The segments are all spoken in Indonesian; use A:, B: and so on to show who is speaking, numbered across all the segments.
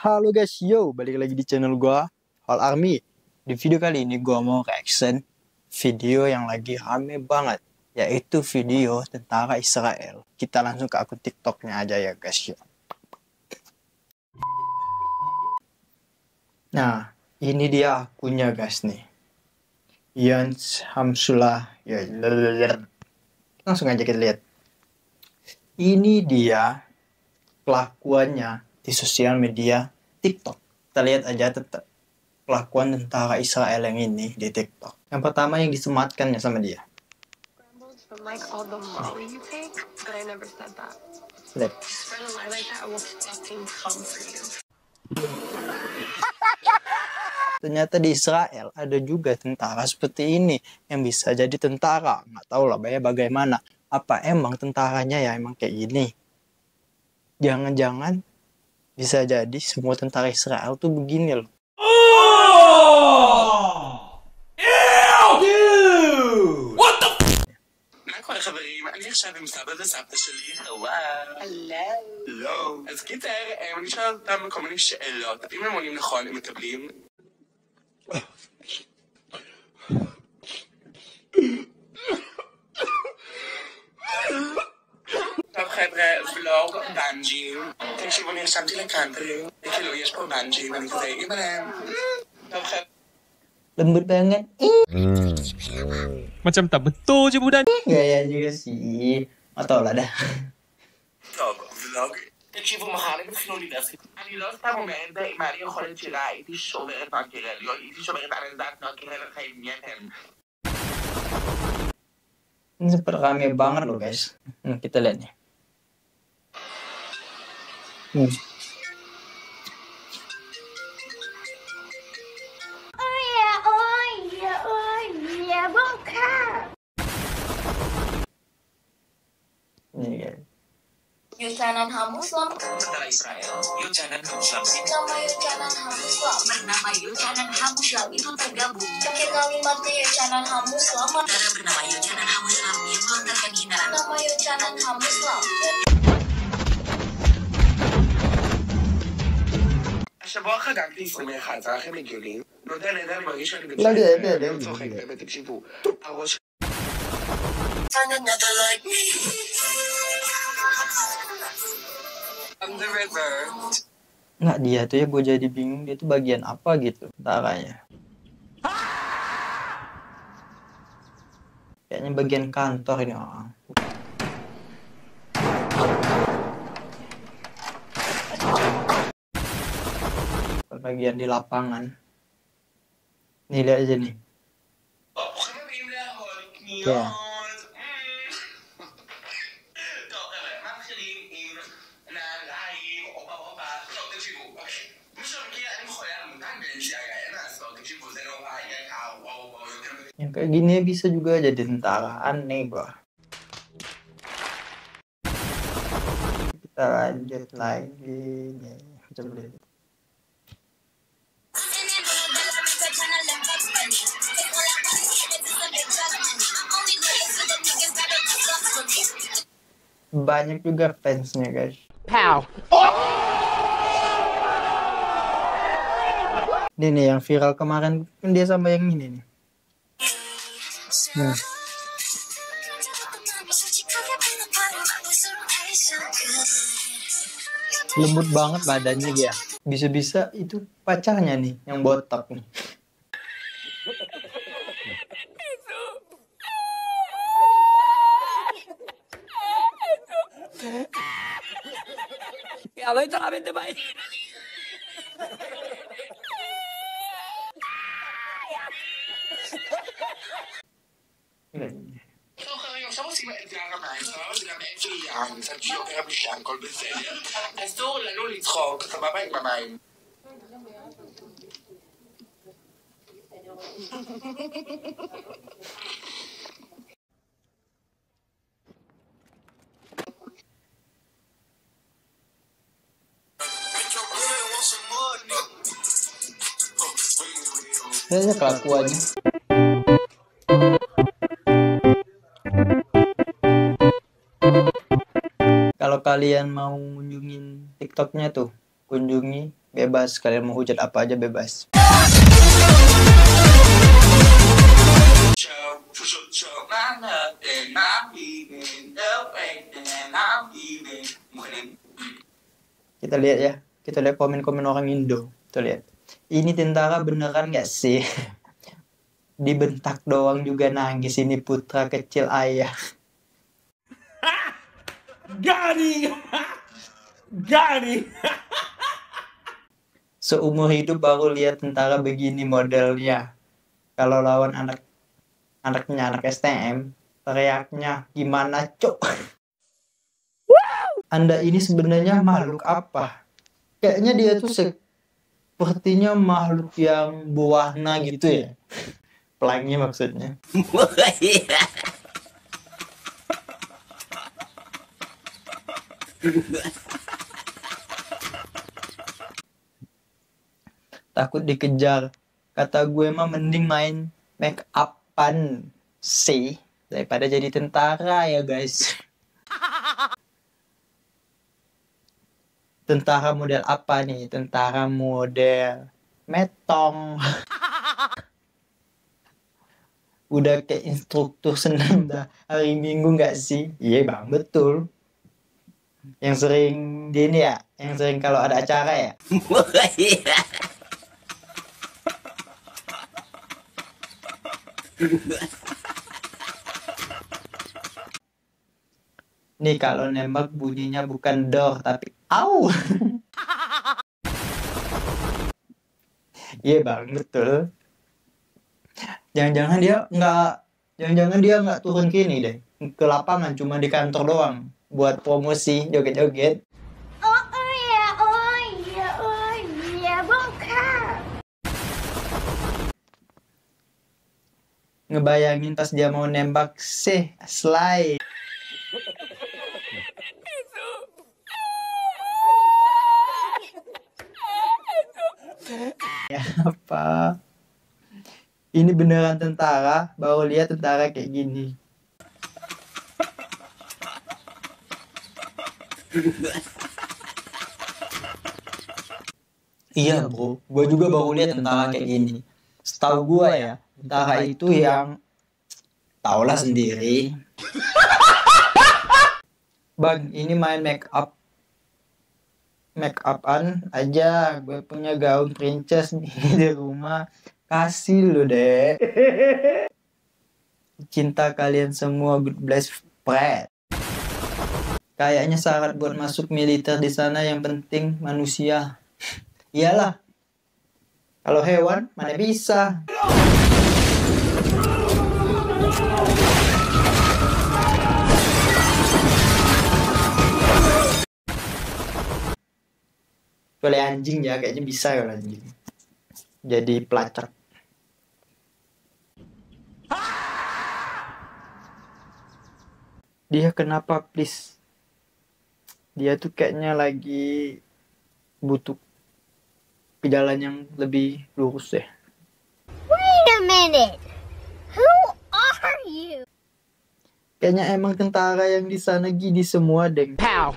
A: Halo guys, yo, balik lagi di channel gua, All Army. Di video kali ini gua mau reaction video yang lagi rame banget, yaitu video tentara Israel. Kita langsung ke akun TikToknya aja ya guys ya. Nah, ini dia akunnya guys nih. Yans Hamsullah. Ya, langsung aja kita lihat. Ini dia kelakuannya di sosial media TikTok. Kita lihat aja tetap kelakuan tentara Israel yang ini di TikTok. Yang pertama yang disematkannya sama dia. Lihat. Ternyata di Israel ada juga tentara seperti ini yang bisa jadi tentara. Nggak tahu lah bagaimana. Apa emang tentaranya ya emang kayak gini? Jangan-jangan bisa jadi semua tentara Israel tuh begini loh.
B: What the? معكم يا خبري ما قاليش شعبي مستعبد سعبت شلي هلا אז קיצר, אני שואל אותם כל מיני שאלות. אם הם עונים נכון, הם מקבלים. טוב חבר'ה, ולוג בנג'ים. תקשיבו, אני רשמתי לקאנטרי. כאילו, יש פה בנג'ים, אני כזה עם עליהם. טוב חבר'ה.
A: Lembut banget.
C: Macam tak betul je budak.
A: Gaya juga sih. Atau lah dah.
B: טוב, ולוג. תקשיבו, מחר הם התחילו להידסק. אני לא סתם אומרת, אם היה לי יכולת שלה, הייתי שוברת מהקרל. לא, הייתי שוברת על עמדת מהקרל לחיים יתן.
A: Ini super rame banget loh guys. Kita lihat nih. Ini guys.
D: Yucanan Hamuslam
B: Tentara Israel, Yucanan Hamuslam.
D: Nama Yucanan Hamuslam
E: Bernama Yucanan Hamuslam itu tergabung
D: Mungkin kalimatnya Yucanan Hamuslam
E: Tentara bernama Yucanan Hamuslam yang melontarkan hinaan
D: Nama Yucanan Hamuslam
B: השבוע חגגתי 21, זה לכם הגיוני? לא יודע, נהדר, אני מרגיש שאני
A: לא יודע,
B: לא צוחק, באמת, תקשיבו. הראש... On the river.
A: Nggak, dia tuh ya gue jadi bingung dia tuh bagian apa gitu tentaranya. Kayaknya bagian kantor ini orang. Bagian di lapangan. Nih lihat aja nih. Ya. Yang kayak gini bisa juga jadi tentara, aneh gua. Kita lanjut lagi nih. Coba lihat. Banyak juga fansnya guys. Pow. Ini nih yang viral kemarin kan dia sama yang ini nih. Lembut banget badannya dia. Bisa-bisa itu pacarnya nih yang botak nih.
C: Allah itu amin terbaik.
B: טוב חברים, עכשיו עושים אתגר המים, סבבה? זה גם אין לי ים, קצת שיוקר המחיה, הכל בסדר. אסור לנו לצחוק, סבבה עם המים.
A: Kayaknya kelakuannya. Kalau kalian mau kunjungin TikToknya tuh, kunjungi Bebas, kalian mau hujat apa aja bebas. Kita lihat ya, kita lihat komen-komen orang Indo. Kita lihat. Ini tentara beneran gak sih? Dibentak doang juga nangis, ini putra kecil ayah.
C: Gani! Gani!
A: Seumur hidup baru lihat tentara begini modelnya. Kalau lawan anaknya anak STM, teriaknya gimana cok? Anda ini sebenarnya makhluk apa? Kayaknya dia tuh sepertinya makhluk yang berwarna gitu ya. Pelangi maksudnya. Takut dikejar. Kata gue mah mending main make upan sih daripada jadi tentara ya guys. Tentara model apa nih? Tentara model metong. Udah kayak instruktur senam dah hari Minggu nggak sih? Iya bang, betul. Yang sering di ini ya, yang sering kalau ada acara ya. Nih kalau nembak bunyinya bukan dor tapi au. Iya bang, betul. Jangan-jangan dia nggak turun kini deh ke lapangan, cuma di kantor doang buat promosi joget-joget.
D: Oh iya, bongkar.
A: Ngebayangin pas dia mau nembak sih slide. Ya apa? Ini beneran tentara, baru lihat tentara kayak gini. Iya bro, gue juga baru lihat tentara kayak gini. Setahu gue ya, tentara itu yang taulah sendiri. Bang, ini main make upan aja. Gue punya gaun princess nih di rumah. Kasih lu deh. Cinta kalian semua, good bless spread. Kayaknya syarat buat masuk militer di sana yang penting manusia. Iyalah. Kalau hewan mana bisa. Kecuali anjing ya, kayaknya bisa kalau anjing. Jadi pelacak. Dia kenapa please? Dia tuh kayaknya lagi butuh ke jalan yang lebih lurus deh.
D: Wait a minute. Who are you?
A: Kayaknya emang tentara yang di sana gini semua, deng.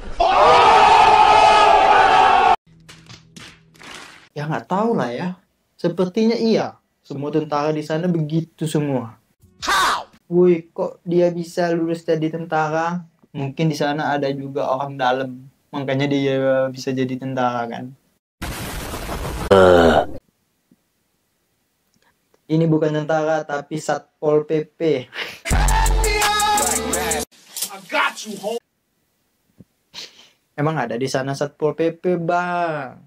A: Ya nggak tahu lah ya. Sepertinya iya. Semua tentara di sana begitu semua. Woi, kok dia bisa lulus jadi tentara? Mungkin di sana ada juga orang dalam. Makanya dia bisa jadi tentara kan. Ini bukan tentara tapi Satpol PP. Emang ada di sana Satpol PP, Bang?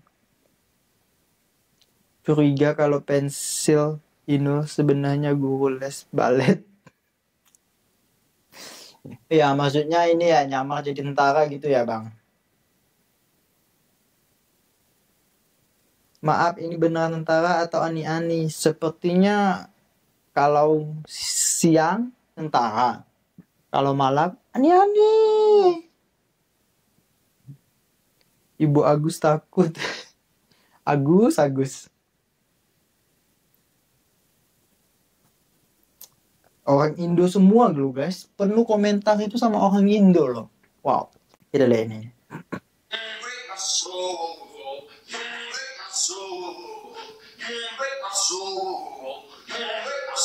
A: Curiga kalau pensil Inul sebenarnya guru les balet. Ya, maksudnya ini ya nyamar jadi tentara gitu ya, Bang. Maaf, ini benar tentara atau ani-ani? Sepertinya kalau siang tentara, kalau malam ani-ani. Ibu Agus takut. Agus. Orang Indo semua dulu guys. Penuh komentar itu sama orang Indo loh. Wow. Kita lihat ini.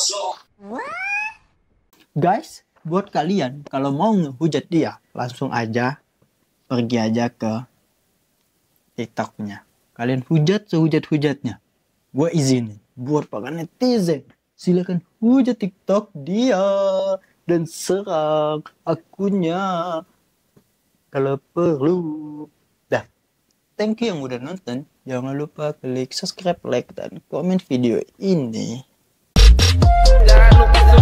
A: Guys, buat kalian kalau mau ngehujat dia, langsung aja pergi aja ke TikToknya. Kalian hujat sehujat-hujatnya. Gue izinin. Buat para netizen, silakan hujat TikTok dia dan serang akunnya kalau perlu. Dah. Thank you yang udah nonton. Jangan lupa klik subscribe, like, dan komen video ini.
B: Jangan lupa